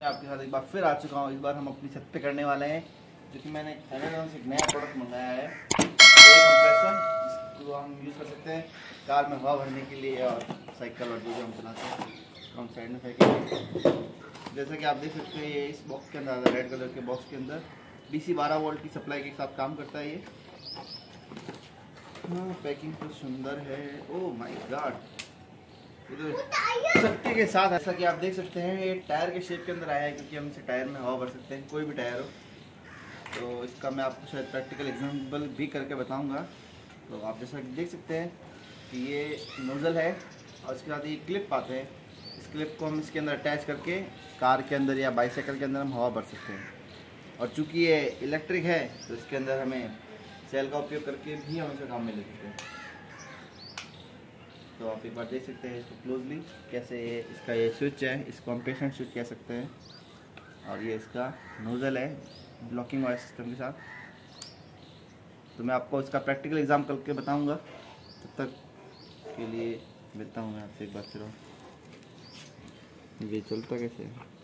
आपके साथ एक बार फिर आ चुका हूँ। इस बार हम अपनी छत पे करने वाले हैं, जो कि मैंने अमेज़न से एक नया प्रोडक्ट मंगाया है, एयर कंप्रेसर, जिसको हम यूज़ कर सकते हैं कार में हवा भरने के लिए और साइकिल और जो हम चलाते हैं तो हम साइड में फेंकेंगे। जैसा कि आप देख सकते हैं ये इस बॉक्स के अंदर, रेड कलर के बॉक्स के अंदर DC 12 वोल्ट की सप्लाई के साथ काम करता है ये। हाँ, पैकिंग तो सुंदर है। ओह माय गॉड, चक्के के साथ, ऐसा कि आप देख सकते हैं ये टायर के शेप के अंदर आया है, क्योंकि हम इसे टायर में हवा भर सकते हैं, कोई भी टायर हो। तो इसका मैं आपको शायद प्रैक्टिकल एग्जांपल भी करके बताऊंगा। तो आप जैसा कि देख सकते हैं कि ये नोज़ल है और इसके बाद ये क्लिप आते हैं। इस क्लिप को हम इसके अंदर अटैच करके कार के अंदर या बाईसाइकिल के अंदर हम हवा भर सकते हैं। और चूँकि ये इलेक्ट्रिक है तो इसके अंदर हमें सेल का उपयोग करके भी हम इसे काम में ले सकते हैं। तो आप एक बार देख सकते हैं इसको क्लोजली, कैसे इसका ये स्विच है, इसको हम पेशेंट स्विच कह सकते हैं। और ये इसका नोज़ल है ब्लॉकिंग वायर सिस्टम के साथ। तो मैं आपको इसका प्रैक्टिकल एग्जाम करके बताऊंगा। तब तक के लिए मिलता हूँ मैं आपसे एक बार फिर। ये चलता कैसे है?